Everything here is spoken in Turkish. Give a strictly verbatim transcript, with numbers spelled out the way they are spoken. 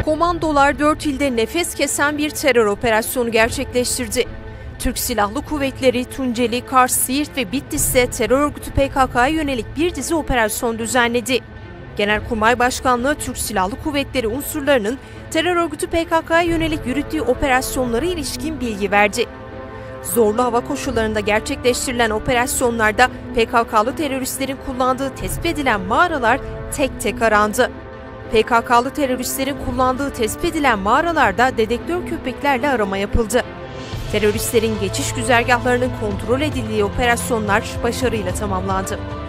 Komandolar dört ilde nefes kesen bir terör operasyonu gerçekleştirdi. Türk Silahlı Kuvvetleri Tunceli, Kars, Siirt ve Bitlis'te terör örgütü P K K'ya yönelik bir dizi operasyon düzenledi. Genelkurmay Başkanlığı Türk Silahlı Kuvvetleri unsurlarının terör örgütü P K K'ya yönelik yürüttüğü operasyonlara ilişkin bilgi verdi. Zorlu hava koşullarında gerçekleştirilen operasyonlarda P K K'lı teröristlerin kullandığı tespit edilen mağaralar tek tek arandı. P K K'lı teröristlerin kullandığı tespit edilen mağaralarda dedektör köpeklerle arama yapıldı. Teröristlerin geçiş güzergahlarının kontrol edildiği operasyonlar başarıyla tamamlandı.